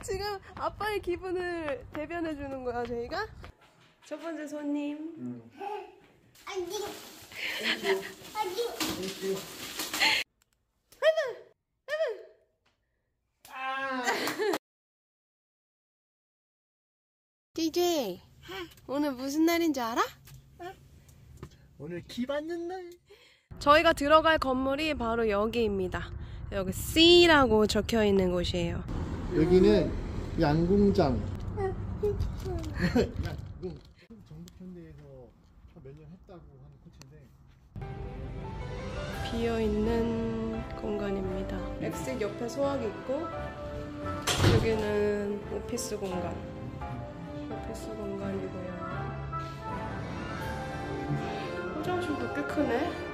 지금 아빠의 기분을 대변해 주는 거야, 저희가? 첫 번째 손님. DJ, 오늘 무슨 날인지 알아? 오늘 기 받는 날. 저희가 들어갈 건물이 바로 여기입니다. 여기 C라고 적혀 있는 곳이에요. 여기는 양궁장. 양궁. 정북현대에서 몇 년 했다고 하는 코치인데. 비어있는 공간입니다. 엑식 옆에 소화기 있고, 여기는 오피스 공간. 오피스 공간이고요. 화장실도 꽤 크네.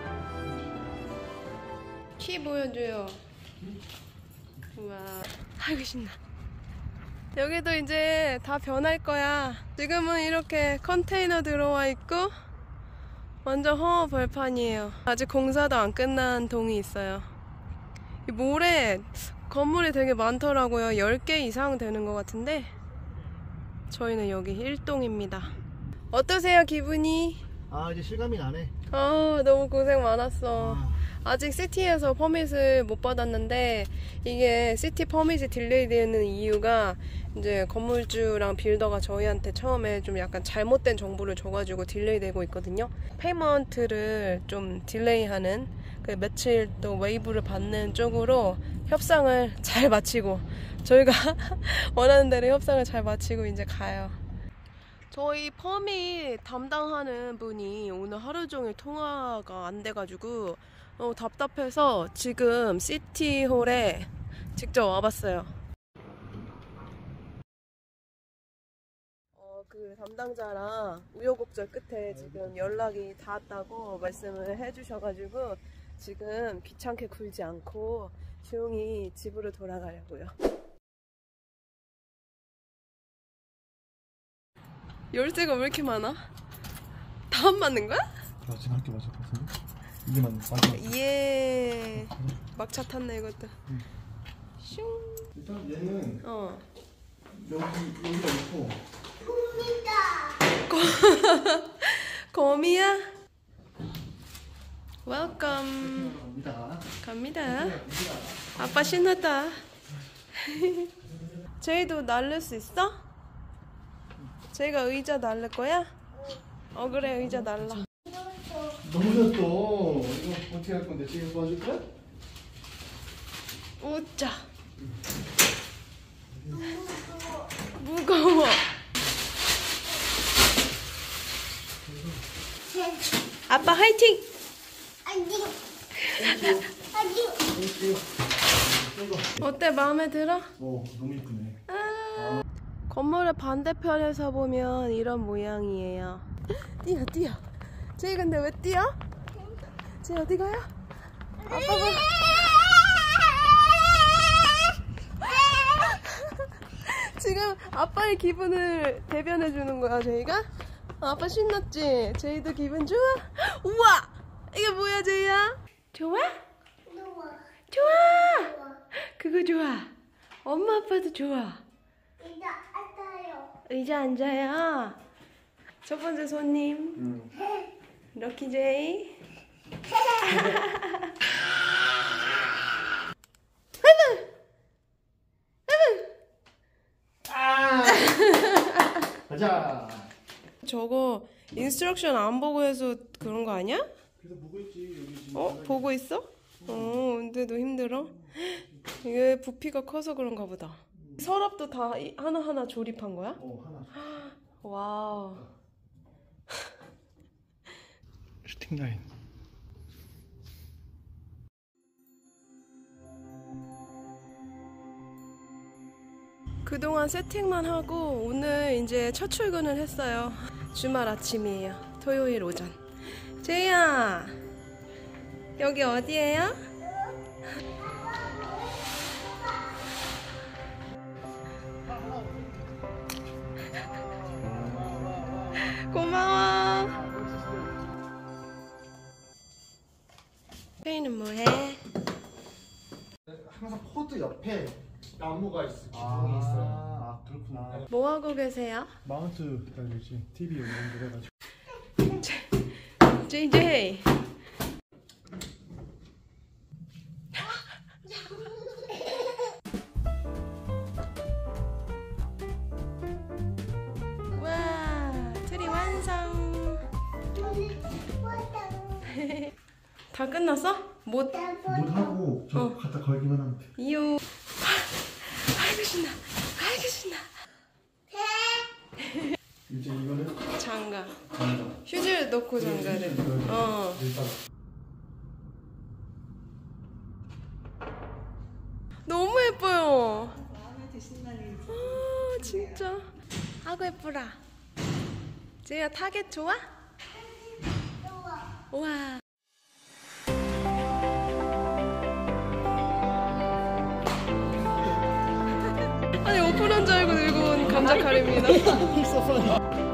키 보여줘요. 우와, 아이고 신나. 여기도 이제 다 변할 거야. 지금은 이렇게 컨테이너 들어와 있고 완전 허허 벌판이에요. 아직 공사도 안 끝난 동이 있어요. 이 모래 건물이 되게 많더라고요. 10개 이상 되는 것 같은데 저희는 여기 1동입니다. 어떠세요, 기분이? 아, 이제 실감이 나네. 너무 고생 많았어. 아직 시티에서 퍼밋을 못 받았는데, 이게 시티 퍼밋이 딜레이 되는 이유가 이제 건물주랑 빌더가 저희한테 처음에 좀 약간 잘못된 정보를 줘가지고 딜레이 되고 있거든요. 페이먼트를 좀 딜레이하는, 그 며칠 또 웨이브를 받는 쪽으로 협상을 잘 마치고, 저희가 원하는 대로 협상을 잘 마치고 이제 가요. 저희 퍼밋 담당하는 분이 오늘 하루 종일 통화가 안 돼가지고 너무 답답해서 지금 시티홀에 직접 와봤어요. 그 담당자랑 우여곡절 끝에 지금 연락이 닿았다고 말씀을 해주셔가지고 지금 귀찮게 굴지 않고 조용히 집으로 돌아가려고요. 열쇠가 왜 이렇게 많아? 다 안 맞는 거야? 지금 할게 맞을 것 같은데? 이게 맞는 마지막. 예. 막차 탔네 이것도. 슝. 일단 얘는 여기가 있고. 거미야? 웰컴. 갑니다. 아빠 신났다. 제이도 날릴 수 있어? 제이가 의자 날릴 거야? 그래, 의자 날라. 넘어졌어. 이거 어떻게 할 건데? 지금 도와줄 거야? 우짜. 무거워. 아빠 화이팅! 어때? 마음에 들어? 너무 이쁘네. 건물의 반대편에서 보면 이런 모양이에요. 뛰어. 제이 근데 왜 뛰어? 제이 어디 가요? 아빠 봐. 지금 아빠의 기분을 대변해 주는 거야, 제이가? 아빠 신났지? 제이도 기분 좋아? 우와! 이게 뭐야, 제이야? 좋아? 좋아! 그거 좋아. 엄마 아빠도 좋아. 의자 앉아요. 첫 번째 손님. 럭키 제이. 가자. 저거 인스트럭션 안 보고 해서 그런 거 아니야? 그래서 보고 있지. 여기 지금 보고 있어? 근데도 힘들어? 이게 부피가 커서 그런가 보다. 서랍도 다 하나하나 조립한 거야? 하나. 와우. 슈팅 라인. 그동안 세팅만 하고 오늘 이제 첫 출근을 했어요. 주말 아침이에요. 토요일 오전. 제이야, 여기 어디예요? 고마워. 페이는 뭐해? 항상 코드 카트 옆에 나무가 있어. 기둥이 있어요. 아 그렇구나. 뭐 하고 계세요? 마운트 달리지. TV 여기 연결해가지고. JJ. 와, 트리 완성. 다 끝났어? 못. 못하고 저 갖다 걸기만 하면 돼. 이유. 아이고 신나. 아이고 신나. 이제 이거는 장가. 간다. 휴지를 넣고 장가를. 어. 일단 너무 예뻐요. 아, 진짜. 아구 예쁘라. 제이야 타겟 좋아? 우와. 아니 오픈한 줄 알고 들고 온 감자카레입니다.